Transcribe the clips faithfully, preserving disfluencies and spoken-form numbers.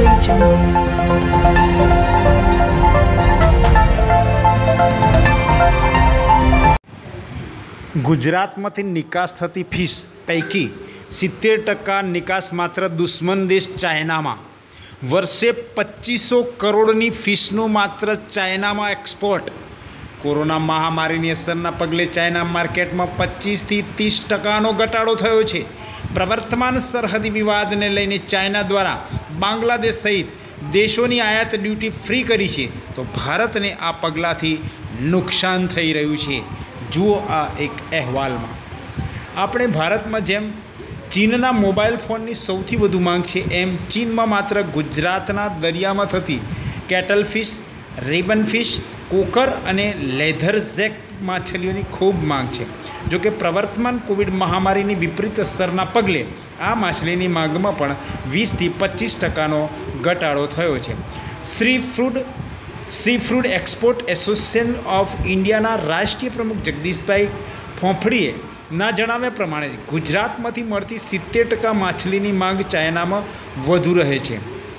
ગુજરાતમાંથી નિકાસ થતી ફિશ પૈકી સિત્તેર ટકા નિકાસ માત્ર દુશ્મન દેશ ચાઇનામાં. વર્ષે પચીસો કરોડની ફિશનું માત્ર ચાઇનામાં એક્સપોર્ટ. કોરોના મહામારીની અસરના પગલે ચાઇના માર્કેટમાં પચીસથી ત્રીસ ટકાનો ઘટાડો થયો છે. પ્રવર્તમાન સરહદી વિવાદને લઈને ચાઇના દ્વારા બાંગ્લાદેશ સહિત દેશોની આયાત ડ્યુટી ફ્રી કરી છે, તો ભારતને આ પગલાંથી નુકસાન થઈ રહ્યું છે. જુઓ આ એક અહેવાલમાં. આપણે ભારતમાં જેમ ચીનના મોબાઈલ ફોનની સૌથી વધુ માંગ છે, એમ ચીનમાં માત્ર ગુજરાતના દરિયામાં થતી cattle fish, ribbon fish, croaker અને લેધર ઝેક માછલીઓની ખૂબ માંગ છે. જોકે પ્રવર્તમાન કોવિડ મહામારીની વિપરીત અસરના પગલે આ માછલીની માંગમાં પણ વીસથી પચીસ ટકાનો ઘટાડો થયો છે. Sea food sea food export association of ઇન્ડિયાના રાષ્ટ્રીય પ્રમુખ જગદીશભાઈ ફોંફડીએ ના જણાવ્યા પ્રમાણે ગુજરાતમાંથી મળતી સિત્તેર ટકા માછલીની માંગ ચાઇનામાં વધુ રહે છે.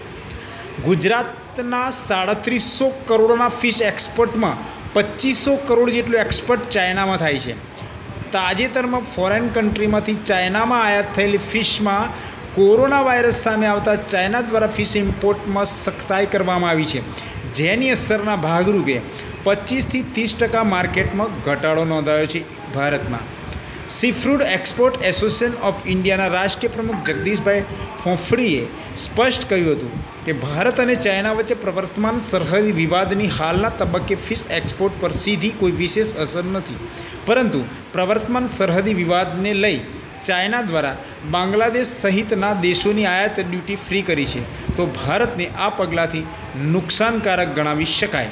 ગુજરાતના સાડત્રીસો કરોડના ફિશ એક્સપોર્ટમાં પચીસો કરોડ જેટલું એક્સપોર્ટ ચાઇનામાં થાય છે. તાજેતરમાં ફોરેન કન્ટ્રીમાંથી ચાઇનામાં આયાત થયેલી ફિશમાં કોરોના વાયરસ સામે આવતા ચાઇના દ્વારા ફિશ ઇમ્પોર્ટમાં સખ્તાઈ કરવામાં આવી છે, જેની અસરના ભાગરૂપે પચીસથી ત્રીસ ટકા માર્કેટમાં ઘટાડો નોંધાયો છે. ભારતમાં sea food export association of ઇન્ડિયાના રાષ્ટ્રીય પ્રમુખ જગદીશભાઈ ફોંફડીએ સ્પષ્ટ કહ્યું હતું કે ભારત અને ચાઇના વચ્ચે પ્રવર્તમાન સરહદી વિવાદની હાલના તબક્કે ફિશ એક્સપોર્ટ પર સીધી કોઈ વિશેષ અસર નથી, પરંતુ પ્રવર્તમાન સરહદી વિવાદને લઈ ચાઇના દ્વારા બાંગ્લાદેશ સહિતના દેશોની આયાત ડ્યુટી ફ્રી કરી છે, તો ભારતને આ પગલાંથી નુકસાનકારક ગણાવી શકાય.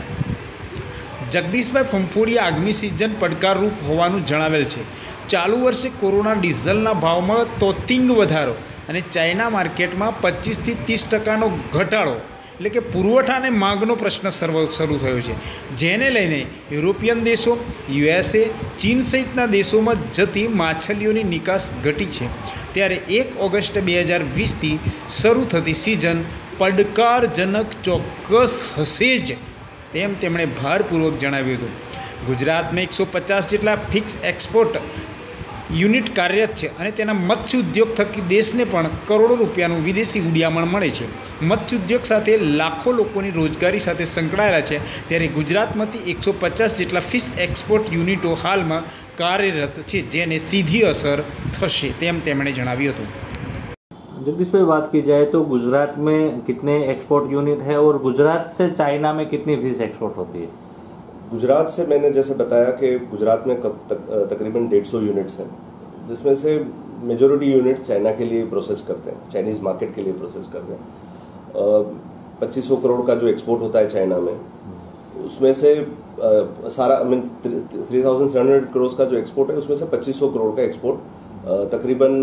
જગદીશભાઈ ફોંફડીએ આગામી સિઝન પડકારરૂપ હોવાનું જણાવેલ છે. ચાલુ વર્ષે કોરોના ડીઝલના ભાવમાં તોતિંગ વધારો અને ચાઇના માર્કેટમાં પચીસથી ત્રીસ ટકાનો ઘટાડો એટલે કે પુરવઠા અને માંગનો પ્રશ્ન શરૂ થયો છે, જેને લઈને યુરોપિયન દેશો, યુએસએ, ચીન સહિતના દેશોમાં જતી માછલીઓની નિકાસ ઘટી છે. ત્યારે એક ઓગસ્ટ બે હજાર વીસથી શરૂ થતી સિઝન પડકારજનક ચોક્કસ હશે જ, તેમ તેમણે ભારપૂર્વક જણાવ્યું હતું. ગુજરાતમાં એકસો પચાસ જેટલા ફિક્સ એક્સપોર્ટ યુનિટ કાર્યરત છે અને તેના મત્સ્ય ઉદ્યોગ થકી દેશને પણ કરોડો રૂપિયાનું વિદેશી ઉડિયામણ મળે છે. મત્સ્ય ઉદ્યોગ સાથે લાખો લોકોની રોજગારી સાથે સંકળાયેલા છે. ત્યારે ગુજરાતમાંથી એકસો પચાસ જેટલા ફિશ એક્સપોર્ટ યુનિટો હાલમાં કાર્યરત છે, જેને સીધી અસર થશે, તેમ તેમણે જણાવ્યું હતું. जगदीश भाई, बात की जाए तो गुजरात में कितने एक्सपोर्ट यूनिट है और गुजरात से चाइना में कितनी फिश एक्सपोर्ट होती है? गुजरात से मैंने जैसे बताया कि गुजरात में कब तक तकरीबन डेढ़ सौ यूनिट्स हैं, जिसमें से मेजॉरिटी यूनिट चाइना के लिए प्रोसेस करते हैं, चाइनीज़ मार्केट के लिए प्रोसेस करते हैं. पच्चीस सौ करोड़ का जो एक्सपोर्ट होता है चाइना में, उसमें से आ, सारा I mean three thousand seven hundred crore का जो एक्सपोर्ट है, उसमें से पच्चीस सौ करोड़ का एक्सपोर्ट तकरीबन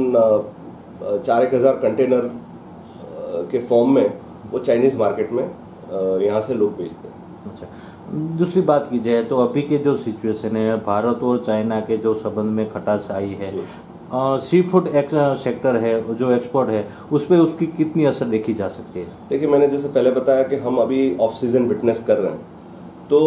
चार एक हज़ार कंटेनर के फॉर्म में वो चाइनीज़ मार्केट में यहाँ से लोग बेचते हैं. अच्छा, दूसरी बात की जाए तो अभी के जो सिचुएशन है, भारत और चाइना के जो संबंध में खटास आई है, सी फूड सेक्टर है जो एक्सपोर्ट है, उस पर उसकी कितनी असर देखी जा सकती है? देखिए, मैंने जैसे पहले बताया कि हम अभी ऑफ सीजन विटनेस कर रहे हैं, तो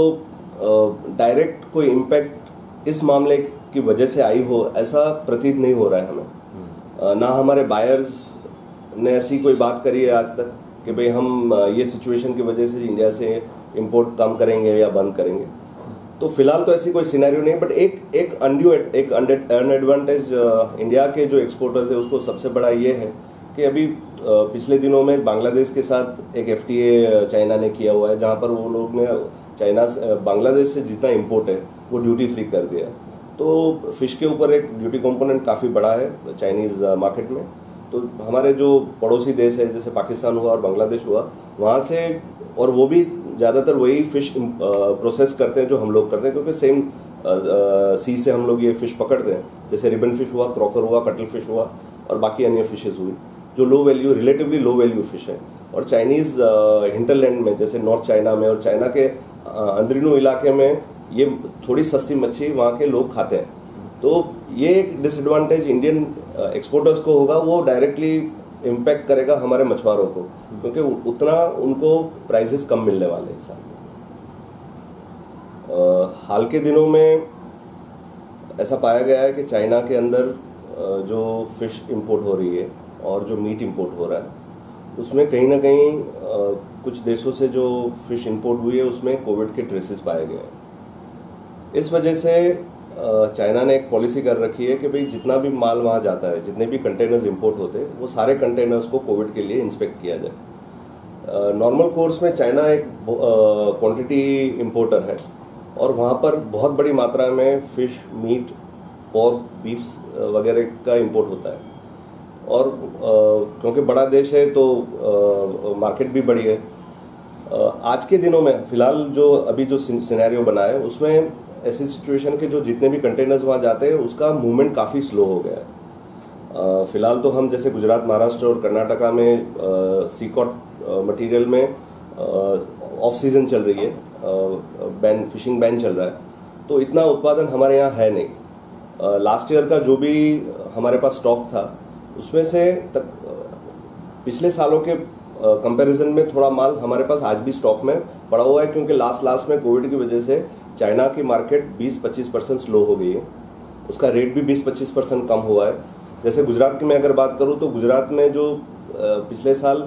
डायरेक्ट कोई इम्पैक्ट इस मामले की वजह से आई हो ऐसा प्रतीत नहीं हो रहा है हमें. ना हमारे बायर्स ने ऐसी कोई बात करी है आज तक कि भाई हम ये सिचुएशन की वजह से इंडिया से इंपोर्ट कम करेंगे या बंद करेंगे. तो फिलहाल तो ऐसी कोई सिनेरियो नहीं है, बट एक एक अनड्यू एक अनएडवांटेज इंडिया के जो एक्सपोर्टर्स है उसको सबसे बड़ा ये है कि अभी पिछले दिनों में बांग्लादेश के साथ एक एफटीए चाइना ने किया हुआ है, जहाँ पर वो लोग ने चाइना बांग्लादेश से जितना इम्पोर्ट है वो ड्यूटी फ्री कर दिया. तो फिश के ऊपर एक ड्यूटी कंपोनेंट काफ़ी बड़ा है चाइनीज़ मार्केट में. तो हमारे जो पड़ोसी देश है जैसे पाकिस्तान हुआ और बांग्लादेश हुआ, वहाँ से, और वो भी ज़्यादातर वही फ़िश प्रोसेस करते हैं जो हम लोग करते हैं, क्योंकि सेम सी से हम लोग ये फ़िश पकड़ते हैं. जैसे रिबन फिश हुआ, क्रॉकर हुआ, कटल फिश हुआ और बाकी अन्य फिशेज़ हुई जो low value, relatively low value fish है. और चाइनीज़ हिंटरलैंड में जैसे नॉर्थ चाइना में और चाइना के अंदरूनी इलाके में ये थोड़ी सस्ती मच्छी वहाँ के लोग खाते हैं. तो ये एक डिसएडवांटेज इंडियन एक्सपोर्टर्स को होगा, वो डायरेक्टली इम्पैक्ट करेगा हमारे मछुआरों को, क्योंकि उतना उनको प्राइसेस कम मिलने वाले हैं इस साल। हाल के दिनों में ऐसा पाया गया है कि चाइना के अंदर जो फिश इंपोर्ट हो रही है और जो मीट इंपोर्ट हो रहा है, उसमें कहीं ना कहीं कुछ देशों से जो फिश इंपोर्ट हुई है उसमें कोविड के ट्रेसेस पाए गए हैं। इस वजह से चाइना ने एक पॉलिसी कर रखी है कि भाई जितना भी माल वहाँ जाता है, जितने भी कंटेनर्स इंपोर्ट होते हैं, वो सारे कंटेनर्स को कोविड के लिए इंस्पेक्ट किया जाए। नॉर्मल कोर्स में चाइना एक क्वांटिटी इंपोर्टर है और वहाँ पर बहुत बड़ी मात्रा में फिश, मीट, पोर्क, बीफ वगैरह का इंपोर्ट होता है। और आ, क्योंकि बड़ा देश है तो आ, मार्केट भी बड़ी है। आ, आज के दिनों में फिलहाल जो अभी जो सिनेरियो बना है उसमें ऐसी सिचुएशन के जो जितने भी कंटेनर्स वहाँ जाते हैं उसका मूवमेंट काफ़ी स्लो हो गया है। फिलहाल तो हम जैसे गुजरात, महाराष्ट्र और कर्नाटका में सीकॉट मटेरियल में ऑफ सीजन चल रही है, बैन फिशिंग बैन चल रहा है, तो इतना उत्पादन हमारे यहाँ है नहीं। लास्ट ईयर का जो भी हमारे पास स्टॉक था उसमें से तक पिछले सालों के कंपैरिजन में थोड़ा माल हमारे पास आज भी स्टॉक में पड़ा हुआ है, क्योंकि लास्ट लास्ट में कोविड की वजह से चाइना की मार्केट बीस पच्चीस परसेंट स्लो हो गई है, उसका रेट भी बीस पच्चीस परसेंट कम हुआ है। जैसे गुजरात की मैं अगर बात करूं तो गुजरात में जो पिछले साल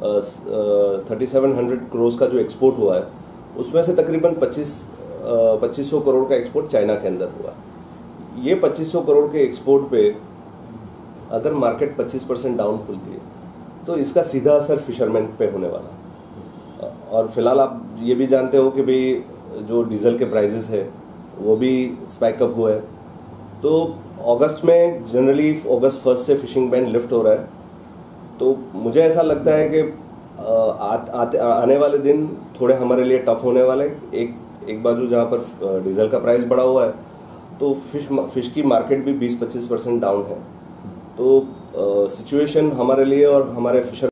थर्टी सेवन हंड्रेड करोड़ का जो एक्सपोर्ट हुआ है उसमें से तकरीबन पच्चीस पच्चीस सौ करोड़ का एक्सपोर्ट चाइना के अंदर हुआ। ये पच्चीस सौ करोड़ के एक्सपोर्ट पे अगर मार्केट पच्चीस परसेंट डाउन खुलती है तो इसका सीधा असर फिशरमैन पे होने वाला। और फिलहाल आप ये भी जानते हो कि भाई जो डीजल के प्राइसेस है वो भी स्पाइक अप हुआ है। तो अगस्त में जनरली अगस्त फर्स्ट से फिशिंग बैन लिफ्ट हो रहा है, तो मुझे ऐसा लगता है कि आ, आते आने वाले दिन थोड़े हमारे लिए टफ होने वाले। एक एक बाजू जहाँ पर डीजल का प्राइस बढ़ा हुआ है तो फिश फिश की मार्केट भी बीस पच्चीस परसेंट डाउन है। तो सिचुएशन हमारे लिए और हमारे फिशर